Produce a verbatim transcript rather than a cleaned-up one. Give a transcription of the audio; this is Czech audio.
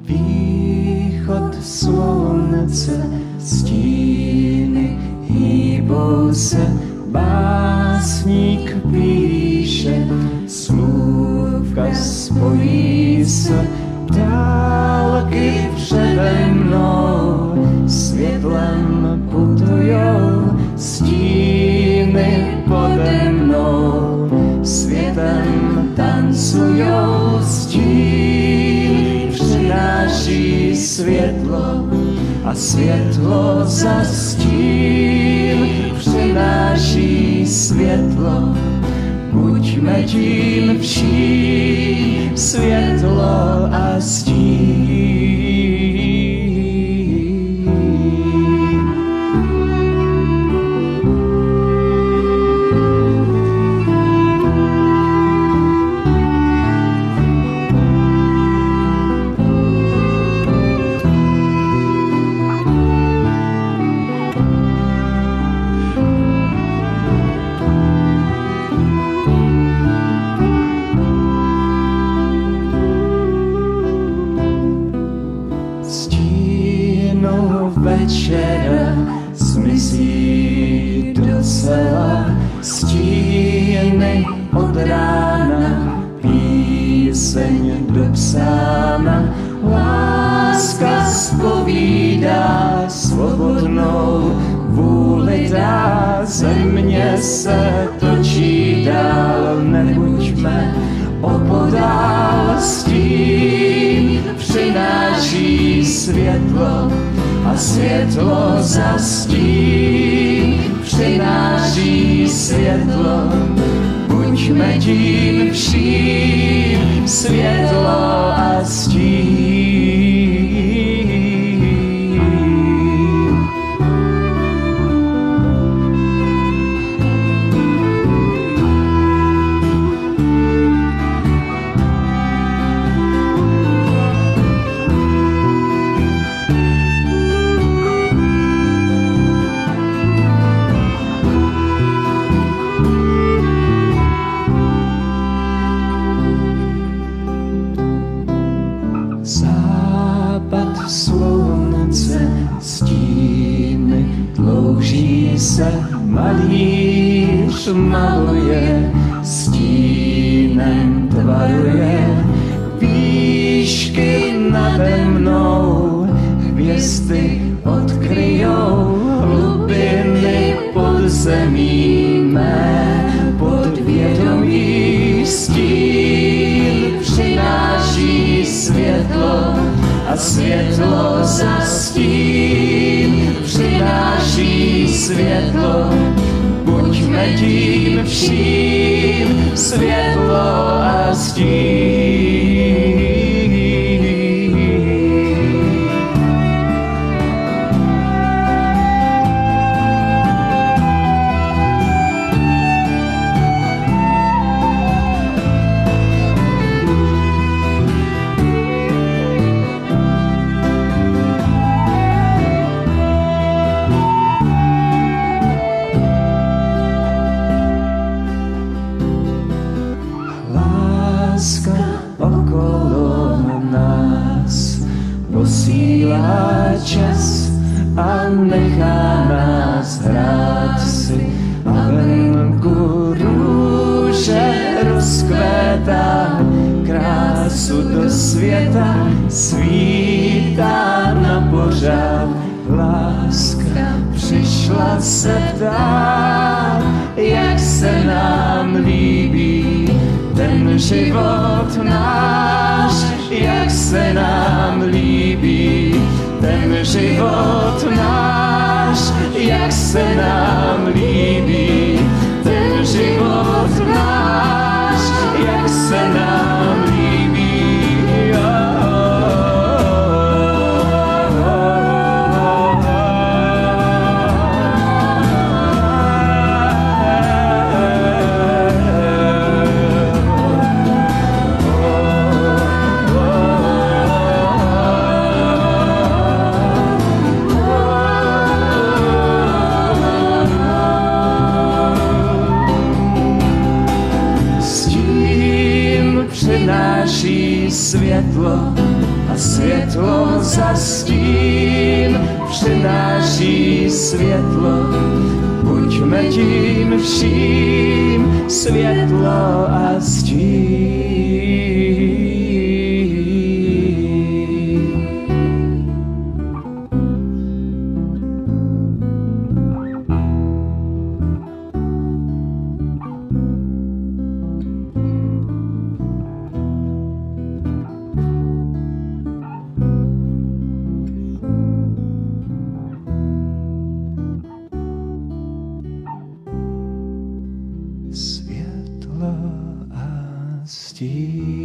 Východ slunce, stíny hýbou se, básník píše, slůvka spojí se, dálky přede mnou, světlem putujou, stíny pode mnou, světem tancujou, stín přináší světlo a světlo za stín přináší světlo. Buďme tím vším světlo a stín. Večera zmizí docela, stíny od rána, píseň dopsána, láska zpovídá, svobodnou vůli dá, země se točí dál, nebuďme opodál, stín přináší světlo a světlo za stín přináší světlo. Buďme tím vším světlo a stín. Západ slunce, stíny tlouží se, malíř maluje, stínem tvaruje, výšky nade mnou, hvězdy odkryjou, hlubiny podzemí mé, podvědomí stín přináší světlo a světlo za stín přináší světlo. Buďme tím vším světlo a stín. Láska okolo nás posílá čas a nechá nás hrát si a venku růže rozkvétá, krásu do světa svítá na pořád. Láska přišla se ptát, jak se nám líbí ten život náš, jak se nám líbí ten život náš, jak se nám líbí ten život náš, jak se nám líbí. a světlo za stín přináší světlo. Buďme tím vším světlo a stín. Světlo a stín.